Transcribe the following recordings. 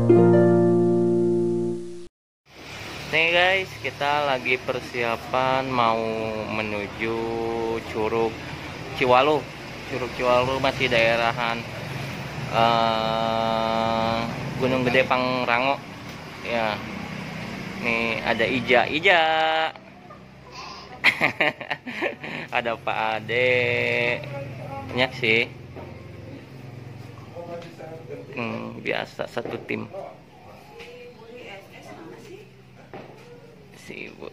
Nih guys, kita lagi persiapan mau menuju Curug Ciwalu. Curug Ciwalu masih daerahan Gunung Gede Pangrango. Ya, nih ada Ija. Ada Pak Ade. Banyak sih. Biasa satu tim. Si ibu.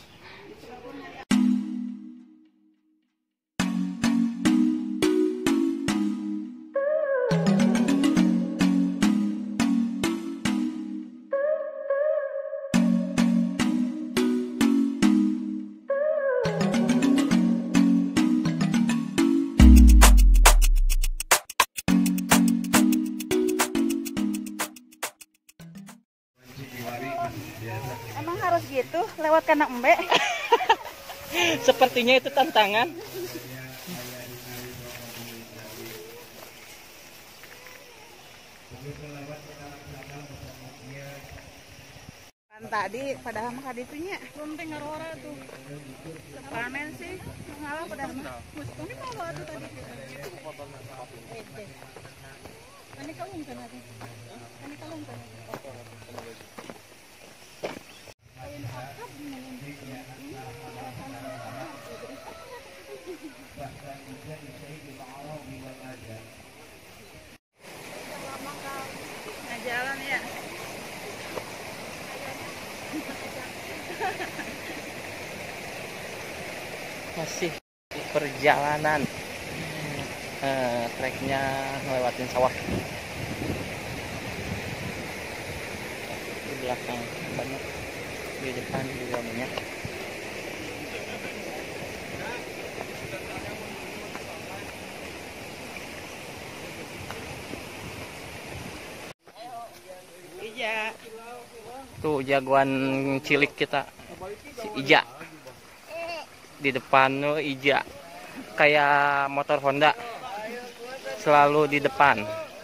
Emang harus gitu lewat kandang embe? Sepertinya itu tantangan. Kan tadi padahal mah kaditunya belum dengar ora tuh. Panen sih malah padahal mah. Ini mau tuh tadi. Ini kalung kan tadi. Ini kalung kan. Nah, jalan ya. Masih di perjalanan. Treknya ngelewatin sawah. Di belakang banyak, di depan juga banyak. Iya. Tuh jagoan cilik kita, si Ija. Di depan tuh Ija, kayak motor Honda, selalu di depan.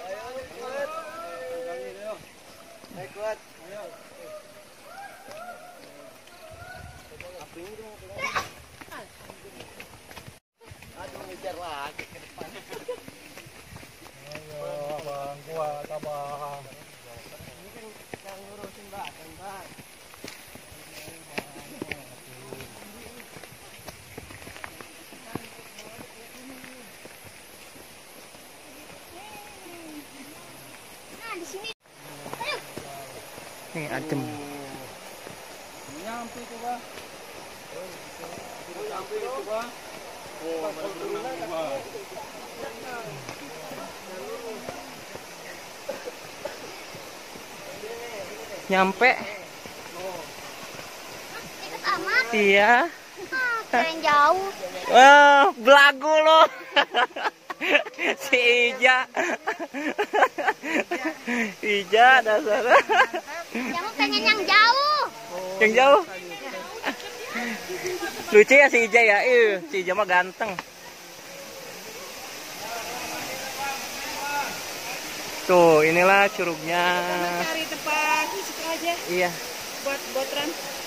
Nih adem. Nyampe itu Pak. Nyampe itu Pak. Oh, berenang Pak. Nyampe. Amat. Iya. Keren jauh. Wah, belagu lo. Si Ija. Ija dasar. Kamu pengen yang jauh. Yang jauh. Lucu ya si Ija ya. Si Ija mah ganteng. Tuh, inilah curugnya. Cari tempat di situ aja Iya. buat run.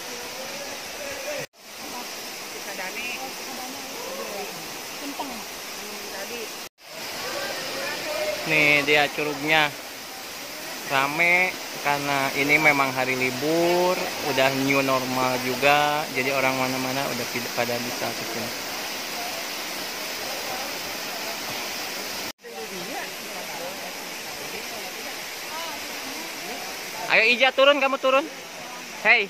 Kadane. Kentang. Tadi. Nih dia curugnya. Rame karena ini memang hari libur, udah new normal juga, jadi orang mana-mana udah pada bisa ke sini. Ayo Ija turun, kamu turun. Hei.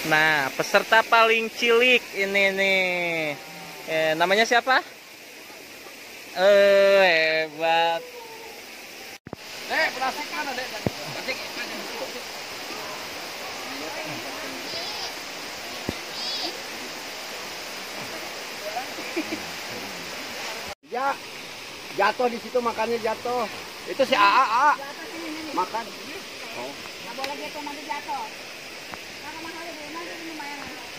Nah, peserta paling cilik ini nih. Namanya siapa? Hebat. Dek, plastik mana, Dek? Plastik. Ya, jatuh di situ makannya jatuh. Itu si AA. Makan. Oh. Nggak boleh gitu nanti jatuh. Karena mahal itu nanti lumayan.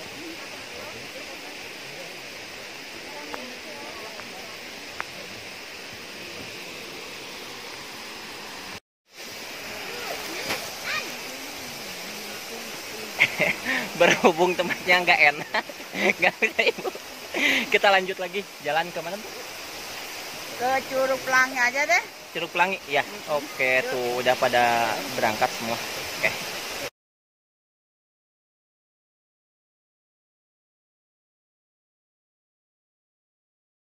Berhubung tempatnya nggak enak, nggak bisa ibu. Kita lanjut lagi. Jalan ke mana? Ke Curug Pelangi aja deh. Curug Pelangi, ya. Oke, tuh udah pada berangkat semua. Oke.